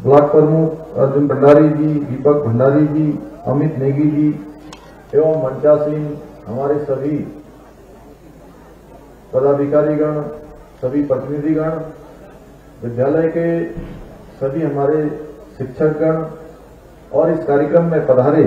Block प्रमुख अर्जुन भंडारी जी, दीपक भंडारी जी, अमित नेगी जी एवं मंचासीन हमारे सभी पदाधिकारीगण, सभी प्रतिनिधिगण, विद्यालय के सभी हमारे शिक्षकगण और इस कार्यक्रम में पधारे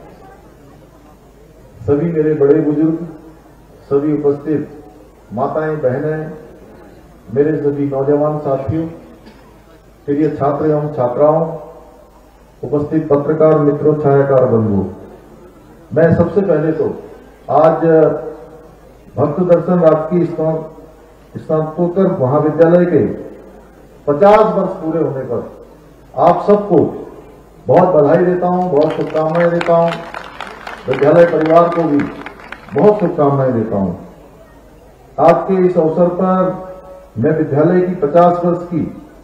सभी मेरे बड़े बुजुर्ग, सभी उपस्थित माताएं, बहनें, मेरे सभी नौजवान साथियों, प्रिय छात्र एवं छात्राओं, उपस्थित पत्रकार मित्रों, छायाकार बंधु, मैं सबसे पहले तो आज भक्त दर्शन राजकीय स्नातकोत्तर महाविद्यालय के 50 वर्ष पूरे होने पर आप सबको बहुत बधाई देता हूं, बहुत शुभकामनाएं देता हूं। विद्यालय परिवार को भी बहुत शुभकामनाएं देता हूं। आज के इस अवसर पर मैं विद्यालय की 50 वर्ष की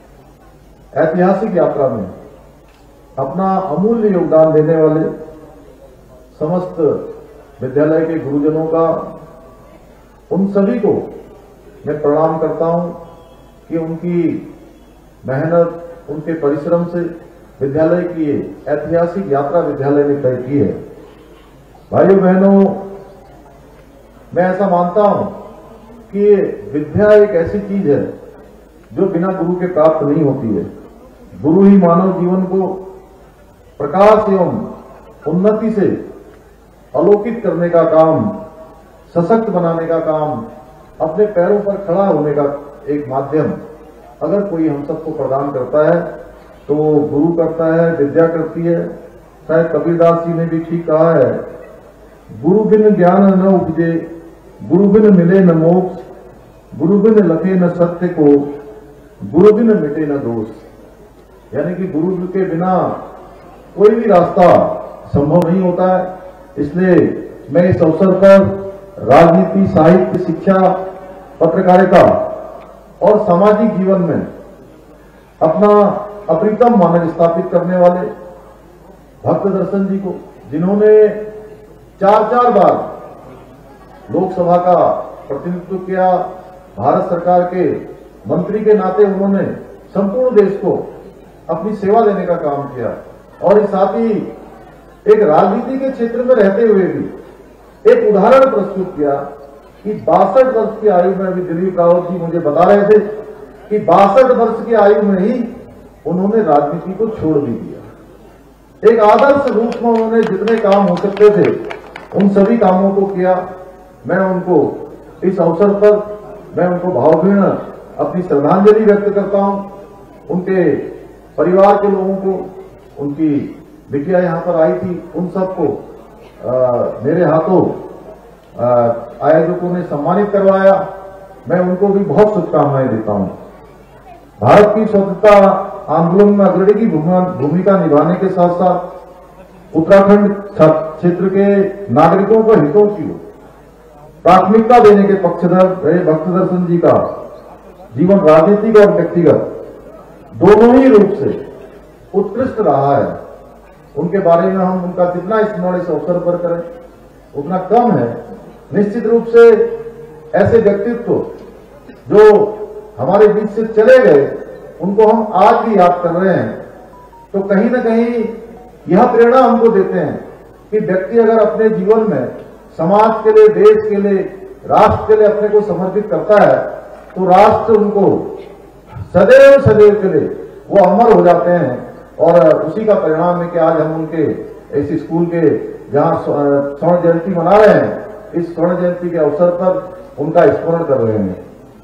ऐतिहासिक यात्रा में अपना अमूल्य योगदान देने वाले समस्त विद्यालय के गुरुजनों का, उन सभी को मैं प्रणाम करता हूं कि उनकी मेहनत, उनके परिश्रम से विद्यालय की ये ऐतिहासिक यात्रा विद्यालय ने तय की है। भाइयों बहनों, मैं ऐसा मानता हूं कि विद्या एक ऐसी चीज है जो बिना गुरु के प्राप्त नहीं होती है। गुरु ही मानव जीवन को प्रकाश एवं उन्नति से आलोकित करने का काम, सशक्त बनाने का काम, अपने पैरों पर खड़ा होने का एक माध्यम अगर कोई हम सबको प्रदान करता है तो गुरु करता है, विद्या करती है। शायद कबीरदास जी ने भी ठीक कहा है, गुरु बिन ज्ञान न उपजे, गुरु बिन मिले न मोक्ष, गुरु बिन लखे न सत्य को, गुरु बिन मिटे न दोष। यानी कि गुरु के बिना कोई भी रास्ता संभव नहीं होता है। इसलिए मैं इस अवसर पर राजनीति, साहित्य, शिक्षा, पत्रकारिता और सामाजिक जीवन में अपना अप्रीतम मानक स्थापित करने वाले भक्त दर्शन जी को, जिन्होंने 4 बार लोकसभा का प्रतिनिधित्व किया, भारत सरकार के मंत्री के नाते उन्होंने संपूर्ण देश को अपनी सेवा देने का काम किया और साथ ही एक राजनीति के क्षेत्र में रहते हुए भी एक उदाहरण प्रस्तुत किया कि 62 वर्ष की आयु में, अभी दिलीप रावत जी मुझे बता रहे थे कि 62 वर्ष की आयु में ही उन्होंने राजनीति को छोड़ भी दिया। एक आदर्श रूप में उन्होंने जितने काम हो सकते थे उन सभी कामों को किया। मैं उनको इस अवसर पर मैं उनको भावभीर्ण अपनी श्रद्धांजलि व्यक्त करता हूं। उनके परिवार के लोगों को, उनकी बिटिया यहां पर आई थी, उन सबको मेरे हाथों आयोजकों ने सम्मानित करवाया। मैं उनको भी बहुत शुभकामनाएं देता हूं। भारत की स्वतंत्रता आंदोलन में अग्रणी की भूमिका निभाने के साथ साथ उत्तराखंड क्षेत्र के नागरिकों को हितों की प्राथमिकता देने के पक्षधर रहे भक्त दर्शन जी का जीवन राजनीतिक और व्यक्तिगत दोनों ही रूप से उत्कृष्ट रहा है। उनके बारे में हम उनका जितना स्मरण इस अवसर पर करें उतना कम है। निश्चित रूप से ऐसे व्यक्तित्व जो हमारे बीच से चले गए उनको हम आज भी याद कर रहे हैं, तो कहीं ना कहीं यह प्रेरणा हमको देते हैं कि व्यक्ति अगर अपने जीवन में समाज के लिए, देश के लिए, राष्ट्र के लिए अपने को समर्पित करता है तो राष्ट्र उनको सदैव सदैव के लिए वो अमर हो जाते हैं। और उसी का परिणाम है कि आज हम उनके इस स्कूल के जहां स्वर्ण जयंती मना रहे हैं, इस स्वर्ण जयंती के अवसर पर उनका स्मरण कर रहे हैं।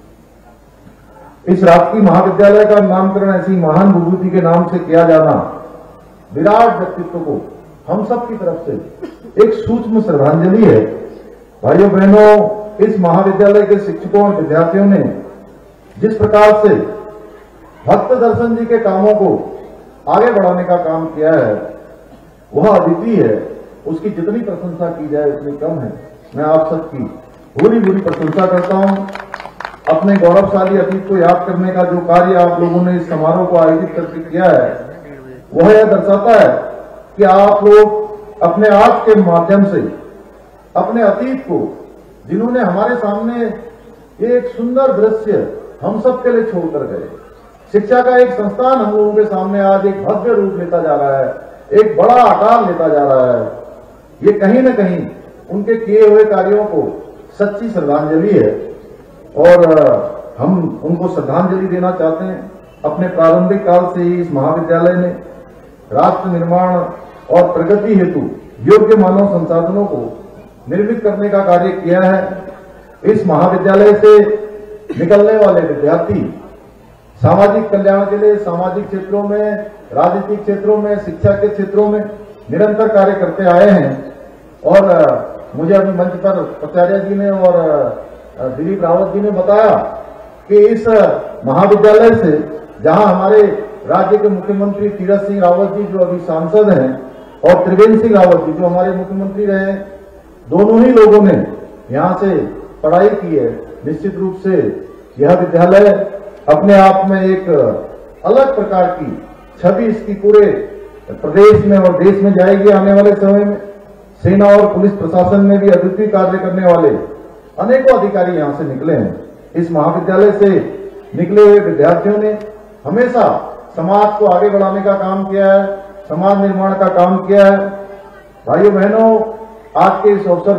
इस राजकीय महाविद्यालय का नामकरण ऐसी महान विभूति के नाम से किया जाना विराट व्यक्तित्व को हम सब की तरफ से एक सूक्ष्म श्रद्धांजलि है। भाइयों बहनों, इस महाविद्यालय के शिक्षकों और विद्यार्थियों ने जिस प्रकार से भक्त दर्शन जी के कामों को आगे बढ़ाने का काम किया है वह अद्वितीय है। उसकी जितनी प्रशंसा की जाए उतनी कम है। मैं आप सबकी भूरी भूरी प्रशंसा करता हूं। अपने गौरवशाली अतीत को याद करने का जो कार्य आप लोगों ने इस समारोह को आयोजित करके किया है वह यह दर्शाता है कि आप लोग अपने आज के माध्यम से अपने अतीत को, जिन्होंने हमारे सामने एक सुंदर दृश्य हम सब के लिए छोड़कर गए, शिक्षा का एक संस्थान हम लोगों के सामने आज एक भव्य रूप लेता जा रहा है, एक बड़ा आकार लेता जा रहा है। ये कहीं न कहीं उनके किए हुए कार्यों को सच्ची श्रद्धांजलि है और हम उनको श्रद्धांजलि देना चाहते हैं। अपने प्रारंभिक काल से ही इस महाविद्यालय ने राष्ट्र निर्माण और प्रगति हेतु योग्य मानव संसाधनों को निर्मित करने का कार्य किया है। इस महाविद्यालय से निकलने वाले विद्यार्थी सामाजिक कल्याण के लिए सामाजिक क्षेत्रों में, राजनीतिक क्षेत्रों में, शिक्षा के क्षेत्रों में निरंतर कार्य करते आए हैं। और मुझे अभी मंच पर प्राचार्य जी ने और दिलीप रावत जी ने बताया कि इस महाविद्यालय से, जहां हमारे राज्य के मुख्यमंत्री तीरथ सिंह रावत जी जो अभी सांसद हैं और त्रिवेंद्र सिंह रावत जी जो हमारे मुख्यमंत्री रहे, दोनों ही लोगों ने यहां से पढ़ाई की है। निश्चित रूप से यह विद्यालय अपने आप में एक अलग प्रकार की छवि इसकी पूरे प्रदेश में और देश में जाएगी आने वाले समय में। सेना और पुलिस प्रशासन में भी अद्वितीय कार्य करने वाले अनेकों अधिकारी यहां से निकले हैं। इस महाविद्यालय से निकले हुए विद्यार्थियों ने हमेशा समाज को आगे बढ़ाने का काम किया है, समाज निर्माण का काम किया है। भाइयों बहनों, आज के इस अवसर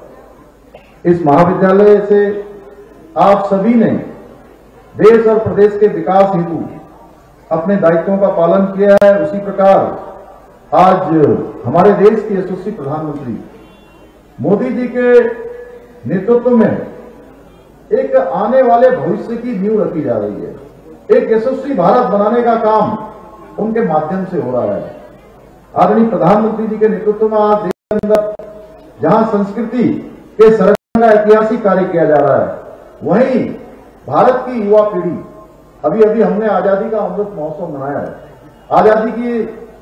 पर इस महाविद्यालय से आप सभी ने देश और प्रदेश के विकास हेतु अपने दायित्वों का पालन किया है। उसी प्रकार आज हमारे देश के यशस्वी प्रधानमंत्री मोदी जी के नेतृत्व में एक आने वाले भविष्य की नींव रखी जा रही है। एक यशस्वी भारत बनाने का काम उनके माध्यम से हो रहा है। आदरणीय प्रधानमंत्री जी के नेतृत्व में आज देश के अंदर जहां संस्कृति के संरक्षण का ऐतिहासिक कार्य किया जा रहा है, वहीं भारत की युवा पीढ़ी, अभी अभी हमने आजादी का अमृत महोत्सव मनाया है। आजादी की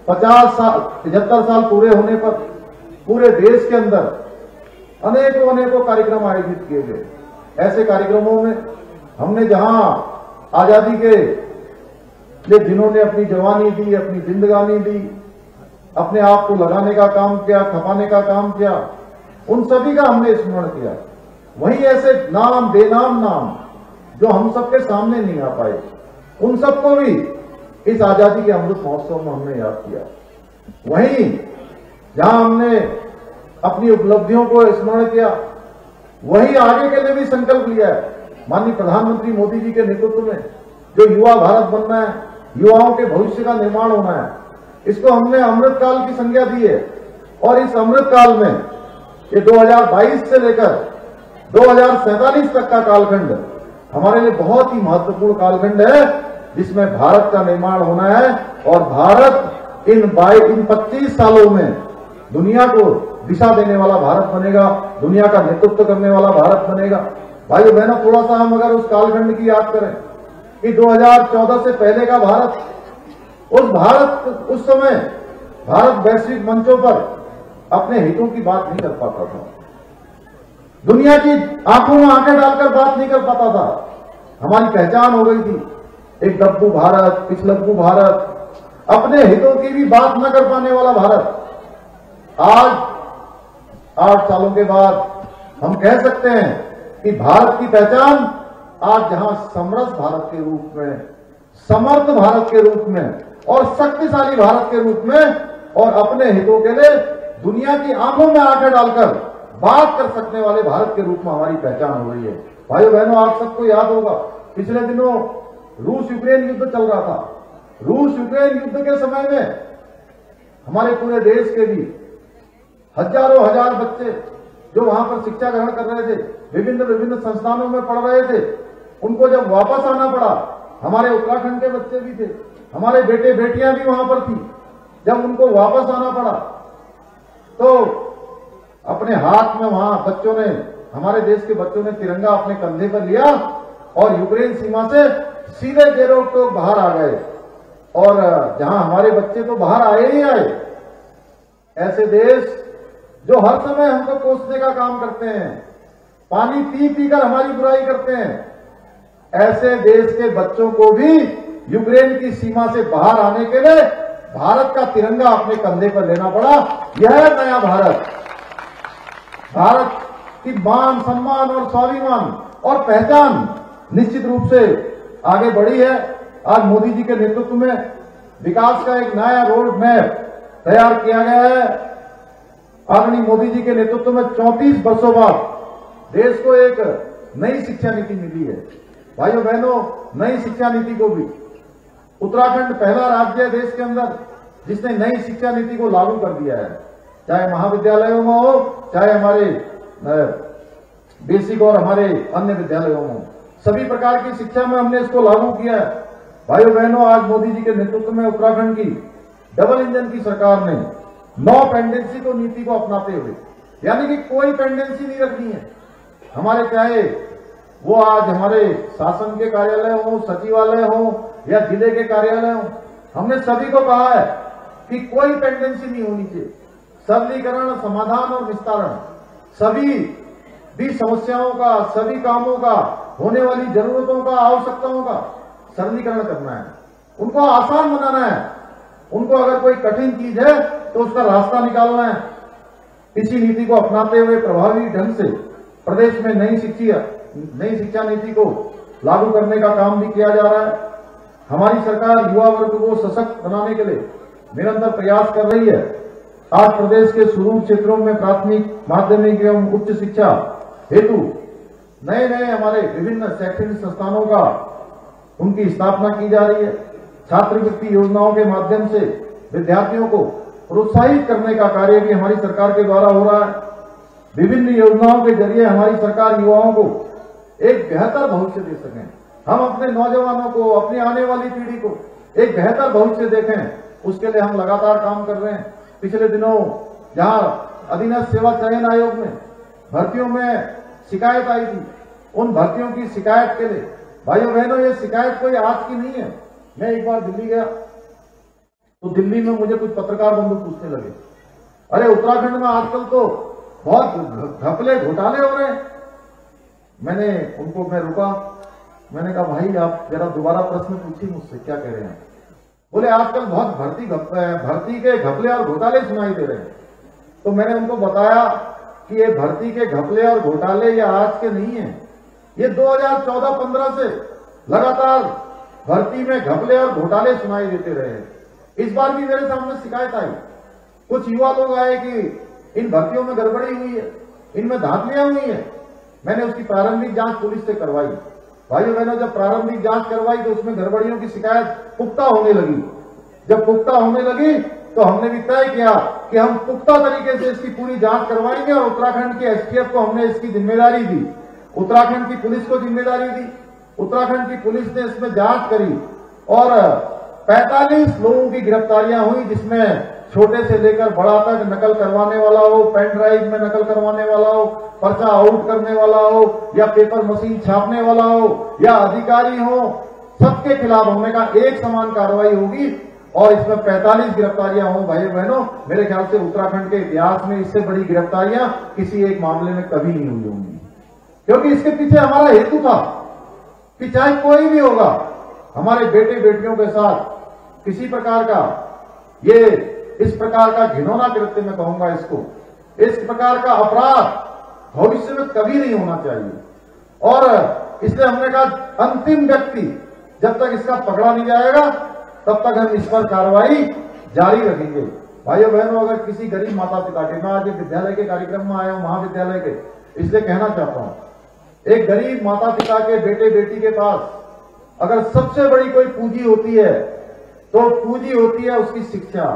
75 साल पूरे होने पर पूरे देश के अंदर अनेकों कार्यक्रम आयोजित किए गए। ऐसे कार्यक्रमों में हमने जहां आजादी के लिए जिन्होंने अपनी जवानी दी, अपनी जिंदगानी दी, अपने आप को लगाने का काम किया, खपाने का काम किया, उन सभी का हमने स्मरण किया। वहीं ऐसे नाम, बेनाम नाम जो हम सबके सामने नहीं आ पाए, उन सबको भी इस आजादी के अमृत महोत्सव में हमने याद किया। वहीं जहां हमने अपनी उपलब्धियों को स्मरण किया, वहीं आगे के लिए भी संकल्प लिया है। माननीय प्रधानमंत्री मोदी जी के नेतृत्व में जो युवा भारत बनना है, युवाओं के भविष्य का निर्माण होना है, इसको हमने अमृत काल की संज्ञा दी है। और इस अमृत काल में ये 2022 से लेकर 2047 तक का कालखंड हमारे लिए बहुत ही महत्वपूर्ण कालखंड है, जिसमें भारत का निर्माण होना है। और भारत इन 25 सालों में दुनिया को दिशा देने वाला भारत बनेगा, दुनिया का नेतृत्व करने वाला भारत बनेगा। भाइयों बहनों, थोड़ा सा हम अगर उस कालखंड की याद करें कि 2014 से पहले का भारत, उस समय भारत वैश्विक मंचों पर अपने हितों की बात नहीं कर पाता था, दुनिया की आंखों में आंखें डालकर बात नहीं कर पाता था। हमारी पहचान हो गई थी एक डब्बू भारत, पिछलग्गू भारत, अपने हितों की भी बात न कर पाने वाला भारत। आज 8 सालों के बाद हम कह सकते हैं कि भारत की पहचान आज जहां समरस भारत के रूप में, समर्थ भारत के रूप में और शक्तिशाली भारत के रूप में और अपने हितों के लिए दुनिया की आंखों में आंखें डालकर बात कर सकने वाले भारत के रूप में हमारी पहचान हो रही है। भाइयों बहनों, आप सबको याद होगा पिछले दिनों रूस यूक्रेन युद्ध चल रहा था। रूस यूक्रेन युद्ध के समय में हमारे पूरे देश के भी हजारों हजार बच्चे जो वहां पर शिक्षा ग्रहण कर रहे थे, विभिन्न संस्थानों में पढ़ रहे थे, उनको जब वापस आना पड़ा, हमारे उत्तराखंड के बच्चे भी थे, हमारे बेटे बेटियां भी वहां पर थी, जब उनको वापस आना पड़ा तो अपने हाथ में वहां बच्चों ने, हमारे देश के बच्चों ने तिरंगा अपने कंधे पर लिया और यूक्रेन सीमा से सीधे बेरोक-टोक बाहर आ गए। और जहां हमारे बच्चे तो बाहर आए ही आए। ऐसे देश जो हर समय हमको कोसने का काम करते हैं, पानी पी पी कर हमारी बुराई करते हैं, ऐसे देश के बच्चों को भी यूक्रेन की सीमा से बाहर आने के लिए भारत का तिरंगा अपने कंधे पर लेना पड़ा। यह है नया भारत। भारत की मान, सम्मान और स्वाभिमान और पहचान निश्चित रूप से आगे बढ़ी है आज मोदी जी के नेतृत्व में विकास का एक नया रोड मैप तैयार किया गया है। आदरणीय मोदी जी के नेतृत्व में 34 वर्षों बाद देश को एक नई शिक्षा नीति मिली है। भाइयों बहनों, नई शिक्षा नीति को भी उत्तराखंड पहला राज्य है देश के अंदर जिसने नई शिक्षा नीति को लागू कर दिया है, चाहे महाविद्यालयों में हो, चाहे हमारे बेसिक और हमारे अन्य विद्यालयों में, सभी प्रकार की शिक्षा में हमने इसको लागू किया है। भाइयों बहनों, आज मोदी जी के नेतृत्व में उत्तराखंड की डबल इंजन की सरकार ने नो पेंडेंसी को नीति को अपनाते हुए, यानी कि कोई पेंडेंसी नहीं रखनी है हमारे, चाहे वो आज हमारे शासन के कार्यालय हो, सचिवालय हो या जिले के कार्यालय हो, हमने सभी को कहा है कि कोई पेंडेंसी नहीं होनी चाहिए। सरलीकरण, समाधान और विस्तारण, सभी भी समस्याओं का, सभी कामों का, होने वाली जरूरतों का, आवश्यकताओं का सरलीकरण करना है, उनको आसान बनाना है। उनको अगर कोई कठिन चीज है तो उसका रास्ता निकालना है। इसी नीति को अपनाते हुए प्रभावी ढंग से प्रदेश में नई शिक्षा नीति को लागू करने का काम भी किया जा रहा है। हमारी सरकार युवा वर्ग को सशक्त बनाने के लिए निरंतर प्रयास कर रही है। आज प्रदेश के सुदूर क्षेत्रों में प्राथमिक, माध्यमिक एवं उच्च शिक्षा हेतु नए नए हमारे विभिन्न शैक्षणिक संस्थानों का उनकी स्थापना की जा रही है। छात्रवृत्ति योजनाओं के माध्यम से विद्यार्थियों को प्रोत्साहित करने का कार्य भी हमारी सरकार के द्वारा हो रहा है। विभिन्न योजनाओं के जरिए हमारी सरकार युवाओं को एक बेहतर भविष्य दे सकें, हम अपने नौजवानों को, अपनी आने वाली पीढ़ी को एक बेहतर भविष्य देखें, उसके लिए हम लगातार काम कर रहे हैं। पिछले दिनों जहां अधीनस्थ सेवा चयन आयोग में भर्तियों में शिकायत आई थी, उन भर्तियों की शिकायत के लिए, भाइयों बहनों, ये शिकायत कोई आज की नहीं है। मैं एक बार दिल्ली गया तो दिल्ली में मुझे कुछ पत्रकार बंधु पूछने लगे, अरे उत्तराखंड में आजकल तो बहुत घपले घोटाले हो रहे हैं। मैं रुका, मैंने कहा भाई आप जरा दोबारा प्रश्न पूछिए मुझसे, क्या कह रहे हैं। बोले आजकल बहुत भर्ती के घपले और घोटाले सुनाई दे रहे हैं। तो मैंने उनको बताया कि ये भर्ती के घपले और घोटाले ये आज के नहीं है, ये 2014-15 से लगातार भर्ती में घपले और घोटाले सुनाई देते रहे। इस बार भी मेरे सामने शिकायत आई, कुछ युवा लोग आए कि इन भर्तियों में गड़बड़ी हुई है, इनमें धांधलियां हुई है। मैंने उसकी प्रारंभिक जांच पुलिस से करवाई। भाइयों बहनों, जब प्रारंभिक जांच करवाई तो उसमें गड़बड़ियों की शिकायत पुख्ता होने लगी। जब पुख्ता होने लगी तो हमने भी तय किया कि हम पुख्ता तरीके से इसकी पूरी जांच करवाएंगे और उत्तराखंड के एसटीएफ को हमने इसकी जिम्मेदारी दी, उत्तराखंड की पुलिस को जिम्मेदारी दी। उत्तराखंड की पुलिस ने इसमें जांच करी और 45 लोगों की गिरफ्तारियां हुई, जिसमें छोटे से लेकर बड़ा तक नकल करवाने वाला हो, पेन ड्राइव में नकल करवाने वाला हो, पर्चा आउट करने वाला हो, या पेपर मशीन छापने वाला हो, या अधिकारी हो, सबके खिलाफ हमने कहा एक समान कार्रवाई होगी और इसमें 45 गिरफ्तारियां हों। भाई बहनों, मेरे ख्याल से उत्तराखंड के इतिहास में इससे बड़ी गिरफ्तारियां किसी एक मामले में कभी नहीं हुई होंगी, क्योंकि इसके पीछे हमारा हेतु था कि चाहे कोई भी होगा, हमारे बेटे बेटियों के साथ किसी प्रकार का इस प्रकार का घिनौना कृत्य, मैं कहूंगा इसको, इस प्रकार का अपराध भविष्य में कभी नहीं होना चाहिए। और इसलिए हमने कहा अंतिम व्यक्ति जब तक इसका पकड़ा नहीं जाएगा तब तक हम इस पर कार्रवाई जारी रखेंगे। भाइयों बहनों, अगर किसी गरीब माता पिता के, मैं आज विद्यालय के कार्यक्रम में आया हूं, महाविद्यालय के, इसलिए कहना चाहता हूं, एक गरीब माता पिता के बेटे बेटी के पास अगर सबसे बड़ी कोई पूंजी होती है तो पूंजी होती है उसकी शिक्षा।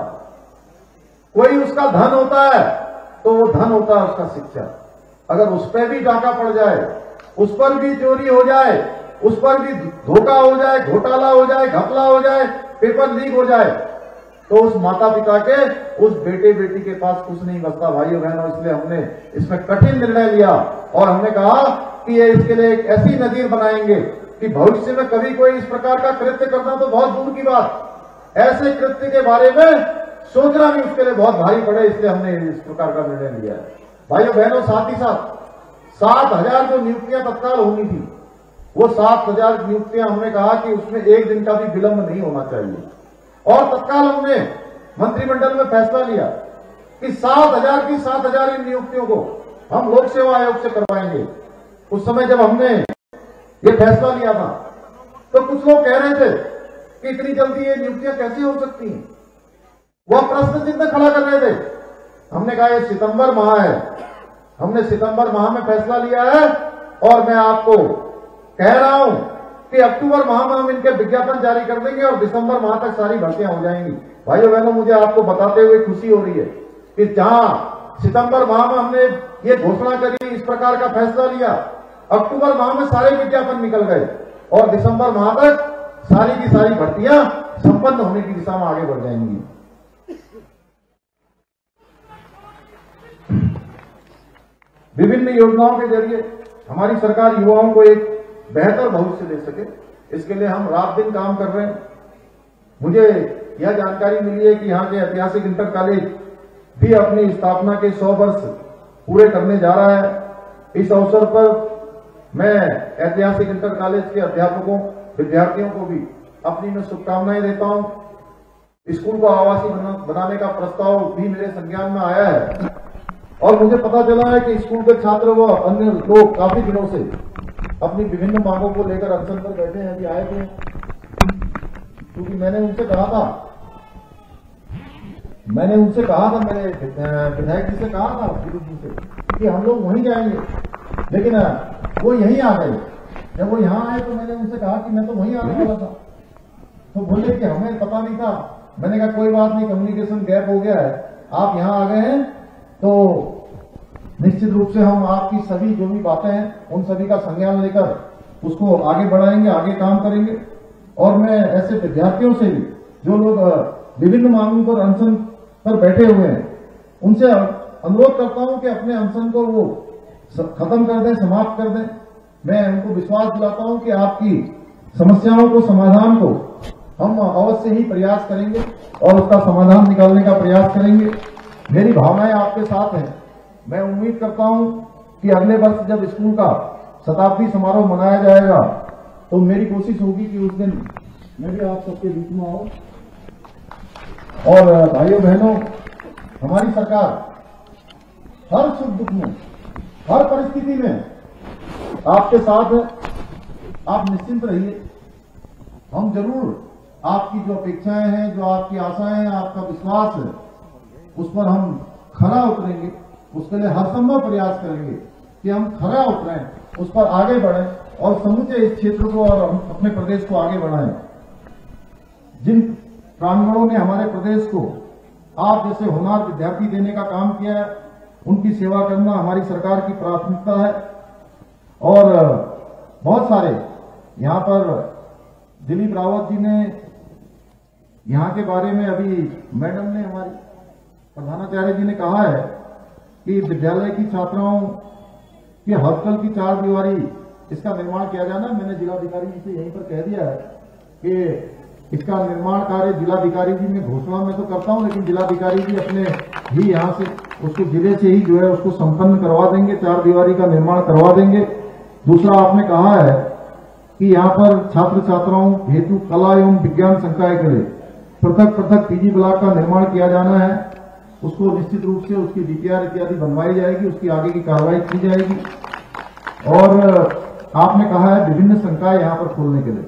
कोई उसका धन होता है तो वो धन होता है उसका शिक्षा। अगर उस पर भी डाका पड़ जाए, उस पर भी चोरी हो जाए, उस पर भी धोखा हो जाए, घोटाला हो जाए, घपला हो जाए, पेपर लीक हो जाए, तो उस माता पिता के, उस बेटे बेटी के पास कुछ नहीं बचता। भाइयों बहनों, इसलिए हमने इसमें कठिन निर्णय लिया और हमने कहा कि ये इसके लिए एक ऐसी नजीर बनाएंगे कि भविष्य में कभी कोई इस प्रकार का कृत्य करना तो बहुत दूर की बात, ऐसे कृत्य के बारे में सोचना भी उसके लिए बहुत भारी पड़े, इसलिए हमने इस प्रकार का निर्णय लिया है। भाइयों बहनों, साथ ही साथ 7,000 जो नियुक्तियां तत्काल होनी थी, वो 7,000 नियुक्तियां हमने कहा कि उसमें एक दिन का भी विलंब नहीं होना चाहिए। और तत्काल हमने मंत्रिमंडल में फैसला लिया कि 7,000 की 7,000 इन नियुक्तियों को हम लोक सेवा आयोग से करवाएंगे। उस समय जब हमने ये फैसला लिया था तो कुछ लोग कह रहे थे कि इतनी जल्दी ये नियुक्तियां कैसे हो सकती हैं। वह प्रश्न चिन्ह खड़ा कर रहे थे। हमने कहा ये सितंबर माह है, हमने सितंबर माह में फैसला लिया है और मैं आपको कह रहा हूं कि अक्टूबर माह में हम इनके विज्ञापन जारी कर देंगे और दिसंबर माह तक सारी भर्तियां हो जाएंगी। भाइयों बहनों, मुझे आपको बताते हुए खुशी हो रही है कि जहां सितंबर माह में हमने ये घोषणा करी, इस प्रकार का फैसला लिया, अक्टूबर माह में सारे विज्ञापन निकल गए और दिसंबर माह तक सारी की सारी भर्तियां संपन्न होने की दिशा में आगे बढ़ जाएंगी। विभिन्न योजनाओं के जरिए हमारी सरकार युवाओं को एक बेहतर भविष्य दे सके, इसके लिए हम रात दिन काम कर रहे हैं। मुझे यह जानकारी मिली है कि यहाँ के ऐतिहासिक इंटर कॉलेज भी अपनी स्थापना के 100 वर्ष पूरे करने जा रहा है। इस अवसर पर मैं ऐतिहासिक इंटर कॉलेज के अध्यापकों, विद्यार्थियों को भी अपनी मैं शुभकामनाएं देता हूं। स्कूल को आवासीय बनाने का प्रस्ताव भी मेरे संज्ञान में आया है और मुझे पता चला है कि स्कूल के छात्र व अन्य लोग काफी दिनों से अपनी विभिन्न मांगों को लेकर अनशन पर बैठे हैं। अभी आए थे क्योंकि मैंने उनसे कहा था, मेरे विधायक जी से कहा था जी से कि हम लोग वहीं जाएंगे, लेकिन वो यहीं आ गए। जब वो यहां आए तो मैंने उनसे कहा कि मैं तो वहीं आने वाला था, तो बोले कि हमें पता नहीं था। मैंने कहा कोई बात नहीं, कम्युनिकेशन गैप हो गया है, आप यहां आ गए हैं तो निश्चित रूप से हम आपकी सभी जो भी बातें हैं उन सभी का संज्ञान लेकर उसको आगे बढ़ाएंगे, आगे काम करेंगे। और मैं ऐसे विद्यार्थियों से भी जो लोग विभिन्न मांगों पर अनशन पर बैठे हुए हैं, उनसे अनुरोध करता हूं कि अपने अनशन को वो खत्म कर दें, समाप्त कर दें। मैं उनको विश्वास दिलाता हूं कि आपकी समस्याओं को, समाधान को हम अवश्य ही प्रयास करेंगे और उसका समाधान निकालने का प्रयास करेंगे। मेरी भावनाएं आपके साथ हैं। मैं उम्मीद करता हूं कि अगले वर्ष जब स्कूल का शताब्दी समारोह मनाया जाएगा तो मेरी कोशिश होगी कि उस दिन मैं भी आप सबके बीच में आऊं। और भाइयों बहनों, हमारी सरकार हर सुख दुख में, हर परिस्थिति में आपके साथ है। आप निश्चिंत रहिए। हम जरूर आपकी जो अपेक्षाएं हैं, जो आपकी आशाएं हैं, आपका विश्वास है, उस पर हम खरा उतरेंगे। उसके लिए हर संभव प्रयास करेंगे कि हम खरा उतरें, उस पर आगे बढ़ें और समूचे इस क्षेत्र को और अपने प्रदेश को आगे बढ़ाएं। जिन प्रांगणों ने हमारे प्रदेश को आप जैसे होनहार विद्यार्थी देने का काम किया है, उनकी सेवा करना हमारी सरकार की प्राथमिकता है। और बहुत सारे यहाँ पर दिलीप रावत जी ने यहाँ के बारे में, अभी मैडम ने, हमारी प्रधानाचार्य जी ने कहा है कि विद्यालय की छात्राओं के हॉस्टल की 4 दीवारी इसका निर्माण किया जाना। मैंने जिलाधिकारी जी से यहीं पर कह दिया है कि इसका निर्माण कार्य जिलाधिकारी जी में घोषणा में तो करता हूं, लेकिन जिलाधिकारी जी अपने ही यहाँ से उसको जिले से ही जो है उसको संपन्न करवा देंगे, 4 दीवारी का निर्माण करवा देंगे। दूसरा, आपने कहा है कि यहाँ पर छात्र छात्राओं हेतु कला एवं विज्ञान संकाय के लिए पृथक पृथक पीजी ब्लॉक का निर्माण किया जाना है। उसको निश्चित रूप से उसकी डीपीआर इत्यादि बनवाई जाएगी, उसकी आगे की कार्रवाई की जाएगी। और आपने कहा है विभिन्न संकाय यहाँ पर खोलने के लिए,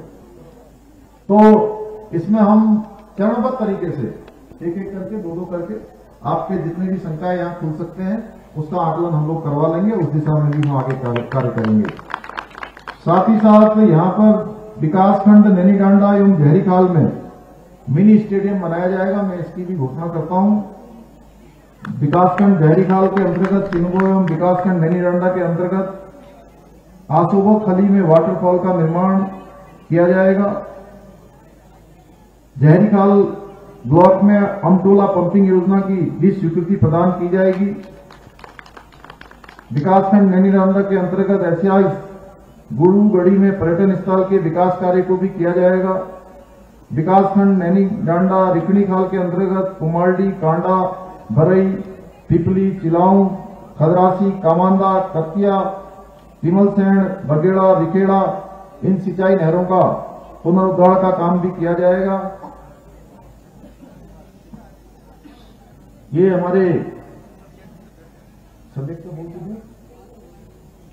तो इसमें हम चरणबद्ध तरीके से एक एक करके, 2-2 करके आपके जितने भी संकाय यहाँ खुल सकते हैं उसका आकलन हम लोग करवा लेंगे। उस दिशा में भी हम आगे कार्य करेंगे। साथ ही साथ यहाँ पर विकासखंड नैनीडांडा एवं जहरीखाल में मिनी स्टेडियम बनाया जाएगा। मैं इसकी भी घोषणा करता हूँ। विकासखंड जहरीखाल के अंतर्गत चिनगो एवं विकासखंड नैनीडांडा के अंतर्गत आसोबो खली में वाटरफॉल का निर्माण किया जाएगा। जहरीखाल ब्लॉक में अमटोला पंपिंग योजना की भी स्वीकृति प्रदान की जाएगी। विकासखंड नैनीडांडा के अंतर्गत एशियाई गुड़ूगढ़ी में पर्यटन स्थल के विकास कार्य को भी किया जाएगा। विकासखंड नैनीडांडा रिकणीखाल के अंतर्गत कुमारडी, कांडा, भरई, पिपली, चिलाऊ, खदरासी, कामांदा, कतिया, तिमलसेन, बगेड़ा, रिखेड़ा, इन सिंचाई नहरों का पुनरुद्धार का काम भी किया जाएगा। ये हमारे सब्जेक्ट को बोलते थे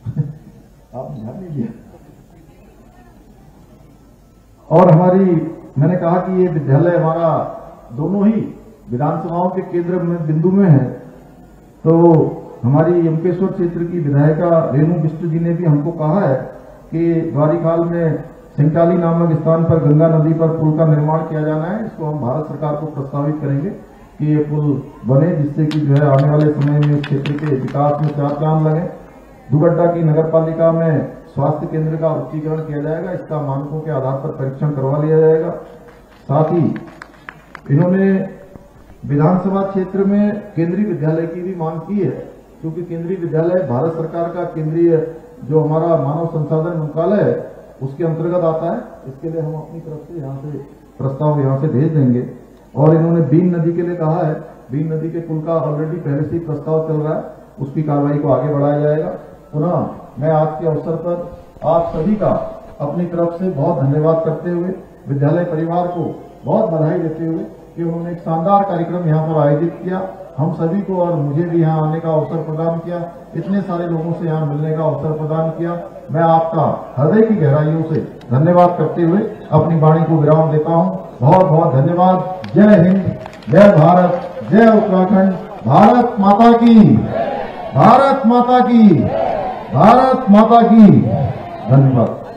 आप ध्यान नहीं दिया। और हमारी मैंने कहा कि ये विद्यालय हमारा दोनों ही विधानसभाओं के केंद्र में बिंदु में है, तो हमारी यमकेश्वर क्षेत्र की विधायिका रेणु बिष्ट जी ने भी हमको कहा है कि द्वारिखाल में सिंगटाली नामक स्थान पर गंगा नदी पर पुल का निर्माण किया जाना है। इसको हम भारत सरकार को प्रस्तावित करेंगे कि ये पुल बने, जिससे कि जो है आने वाले समय में इस क्षेत्र के विकास में चार चांद लगे। दुगड्डा की नगर पालिका में स्वास्थ्य केंद्र का उच्चीकरण किया जाएगा, इसका मानकों के आधार पर परीक्षण करवा लिया जाएगा। साथ ही इन्होंने विधानसभा क्षेत्र में केंद्रीय विद्यालय की भी मांग की है, क्योंकि केंद्रीय विद्यालय भारत सरकार का केंद्रीय जो हमारा मानव संसाधन मंत्रालय है उसके अंतर्गत आता है। इसके लिए हम अपनी तरफ से यहाँ से प्रस्ताव यहाँ से भेज देंगे। और इन्होंने बीन नदी के लिए कहा है, बीन नदी के पुल का ऑलरेडी पहले से ही प्रस्ताव चल रहा है, उसकी कार्रवाई को आगे बढ़ाया जाएगा। पुनः मैं आज के अवसर पर आप सभी का अपनी तरफ से बहुत धन्यवाद करते हुए, विद्यालय परिवार को बहुत बधाई देते हुए कि उन्होंने एक शानदार कार्यक्रम यहाँ पर आयोजित किया, हम सभी को और मुझे भी यहाँ आने का अवसर प्रदान किया, इतने सारे लोगों से यहाँ मिलने का अवसर प्रदान किया। मैं आपका हृदय की गहराइयों से धन्यवाद करते हुए अपनी वाणी को विराम देता हूँ। बहुत बहुत धन्यवाद। जय हिंद, जय भारत, जय उत्तराखंड। भारत माता की, भारत माता की, भारत माता की। धन्यवाद।